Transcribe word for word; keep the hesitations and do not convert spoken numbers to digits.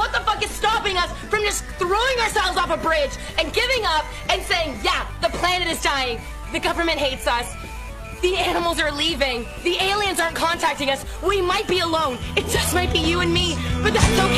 what the fuck is stopping us from just throwing ourselves off a bridge and giving up and saying, yeah, the planet is dying, the government hates us, the animals are leaving, the aliens aren't contacting us, we might be alone, it just might be you and me, but that's okay.